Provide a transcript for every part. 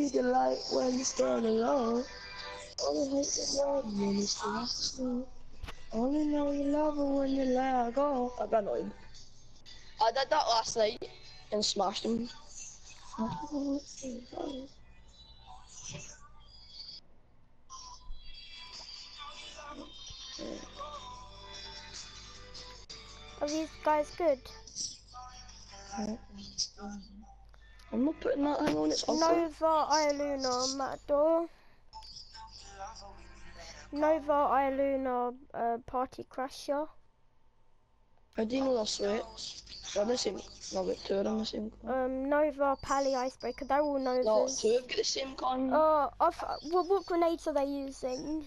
see the light when you stand alone. Only hate the love when it's too. Only know you love her when you let go. I got annoyed. I did that last night and smashed him. Are these guys good? I'm not putting that thing on, it's ugly. Nova, Ialuna, Matador. Nova, Ialuna, Party Crasher. How do you know they're sweats? They're the same. No, but two of them the same colour. Nova, Pally, Icebreaker. They're all Novas. No, two have got the same colour. What grenades are they using?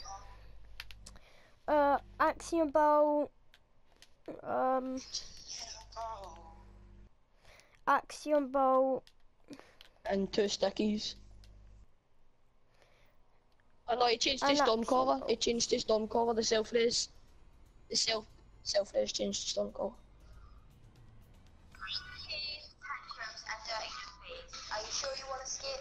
Axiom Bolt. Axiom Bolt. And two stickies. I know he changed his storm cover. He changed his storm cover. The self-res. The self-res changed his storm cover. Are you sure you want to skip?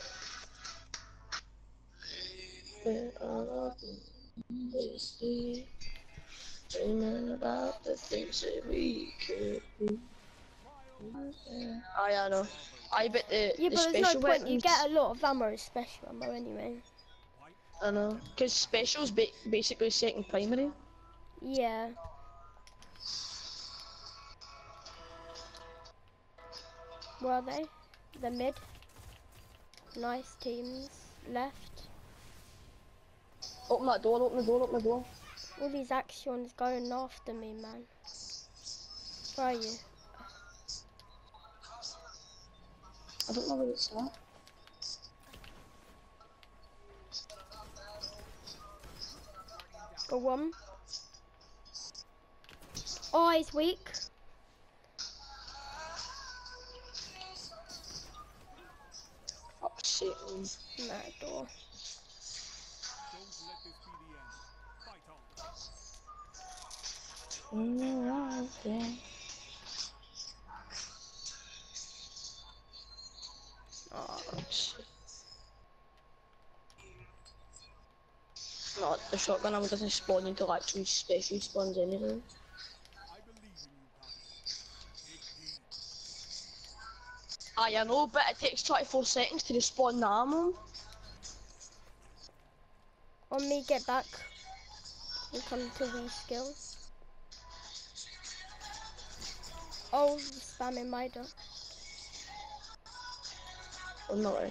Dreaming about the things that we could be. Oh, yeah, I know. I bet the but special there's no point. weapons. You get a lot of ammo, special ammo anyway. I know, because special's basically second primary. Yeah. Where are they? The mid. Nice teams. Left. Open that door, open the door, open the door. All these actions going after me, man. Where are you? I don't know where it's at. Go on. Oh, he's weak. Oh shit. Matador. Oh shit. No, the shotgun ammo doesn't spawn until actually special spawns anyway. I know, but it takes 24 seconds to respawn the ammo. On me, get back. We come to reskill. Oh, spamming Mida. Oh no way.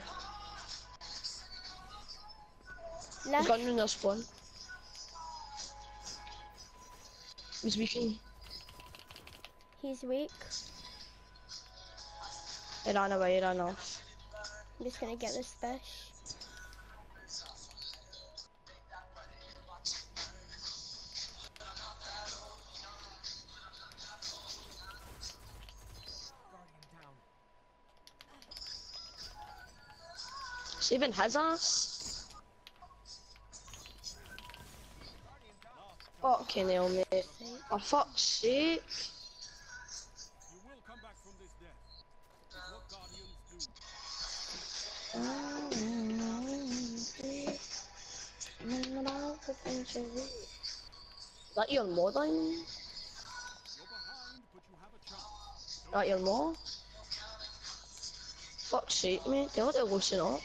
Left. Gun in their spawn. He's weakening. He's weak. He ran away, he ran off. I'm just gonna get the special. Saving his ass. Fucking hell, mate. For fuck's sake. You will come back from this death. It's what guardians do. Is that your mod I mean? You're behind, but you have a chance. Is that your mod? Fuck's sake, mate. Tell it to loosen up.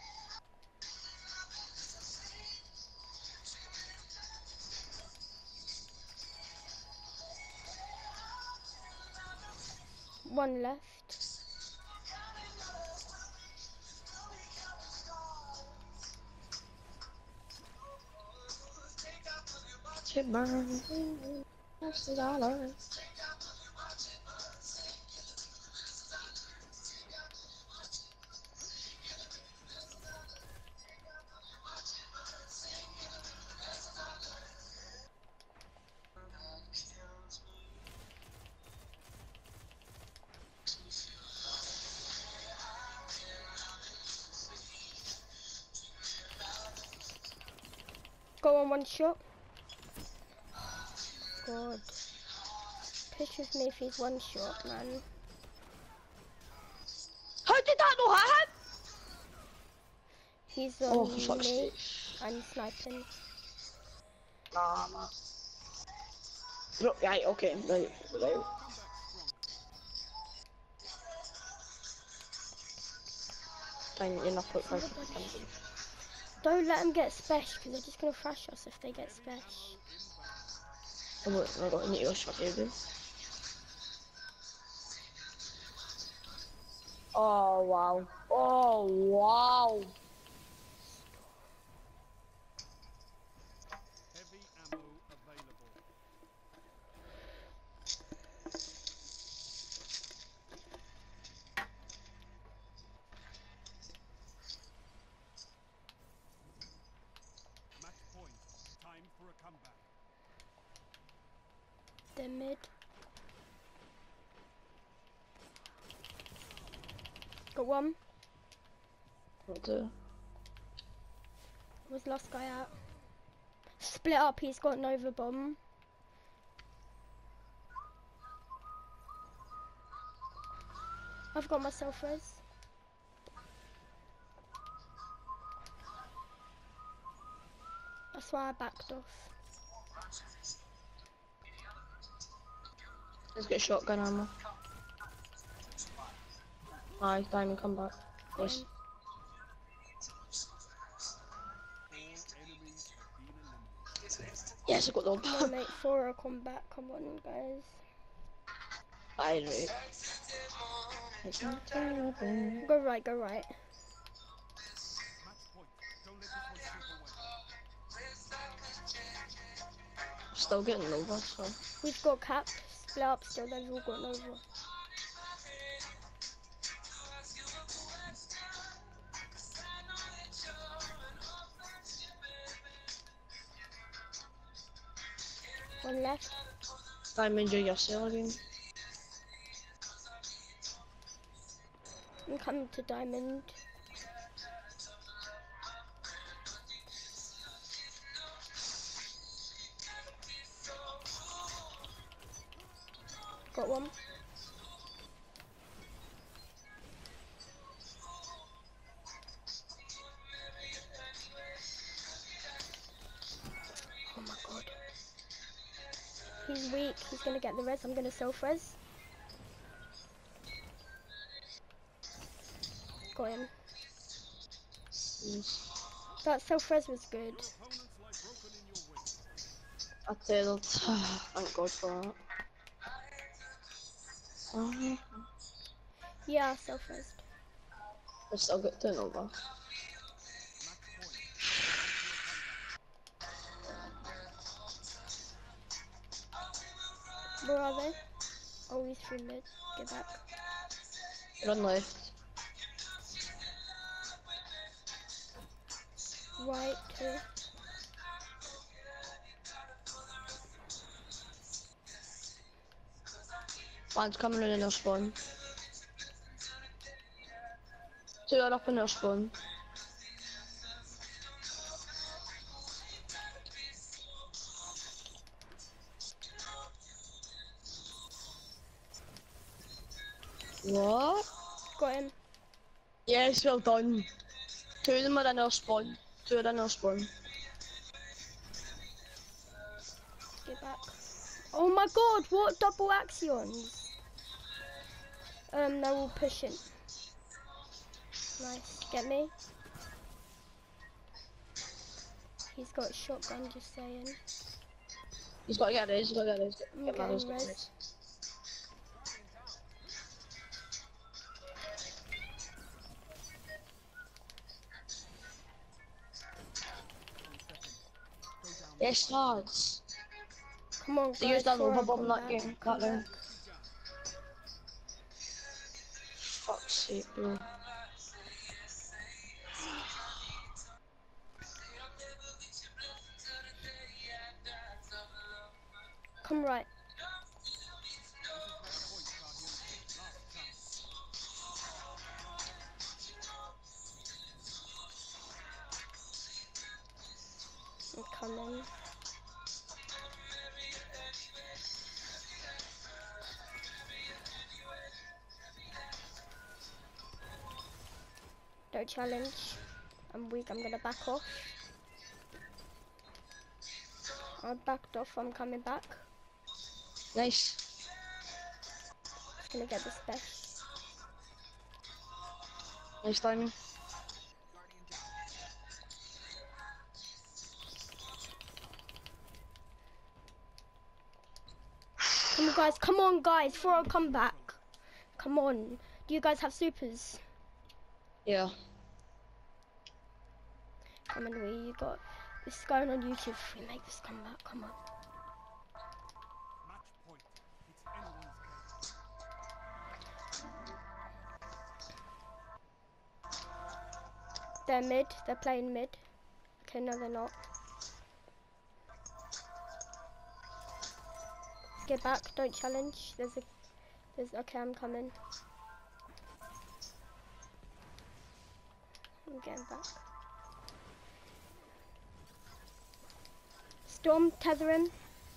One left. That's the dollar. Go on one shot. God. Pisses me if he's one shot, man. How did that not hit him? He's Oh, on for fuck's me sake. and sniping. Nah, man. Right, okay, right. Come back stronger. Fine, you're not put right. Don't let them get spesh because they're just gonna thrash us if they get spesh. Inbound. I got any shot here, dude. Oh, wow. Oh, wow. Heavy ammo available. Match point. Time for a comeback. They're mid. Got one. What the? Was last guy out. Split up, he's got Nova Bomb. I've got myself res. That's why I backed off. Let's get shotgun ammo. Nice, diamond, come back. Nice. All enemies have been eliminated. Yes, I got them. Come on, mate, for a combat. Come on, guys. I know. Go right, go right. Match point. Don't let this one slip away. Still getting over, so. We've got cap. Split up still, they've all got Nova. One left. Diamond, you're yourself again. I'm coming to diamond. Got one. Oh my god. He's weak. He's gonna get the res. I'm gonna self-res. Got him. Yes. That self-res was good. Your opponents lie broken in your way. I tell thank God for that. Yeah, self-res. I still got turnover. Match point. Time for a comeback. Where are they? Oh, he's through mid. Get back. Run left. Right, two. One's coming in their spawn. Two are up in their spawn. What? Got him. Yes, well done. Two of them are in their spawn. Two are in their spawn. Get back. Oh my god, what double axions? They're all pushing. Nice. Get me. He's got shotgun, just saying. He's got to get this, he's got to get this. I'm Get getting Manos, get res. this. Yes, lads. Come on, They used guys, that for a overbomb that comeback. game, that round. Fuck's sake, bro. Come right. I'm coming. Don't challenge. I'm weak. I'm gonna back off. I backed off. I'm coming back. Nice. Just gonna get this best. Nice timing. Come on, guys. Come on, guys. For a comeback. Come on. Do you guys have supers? Yeah. Come on, you got this going on YouTube. We make this comeback. Come on. Match point. It's anyone's game. They're mid. They're playing mid. Okay, no, they're not. Get back. Don't challenge. There's. Okay, I'm coming. I'm getting back. Storm, tether him.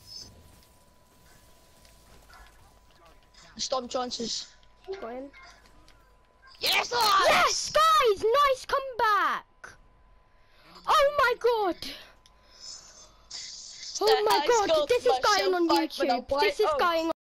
Storm chances. Got him. Yes, lads! Yes, guys! Nice comeback! Oh my god! Oh my god! This is going on YouTube. This is going on.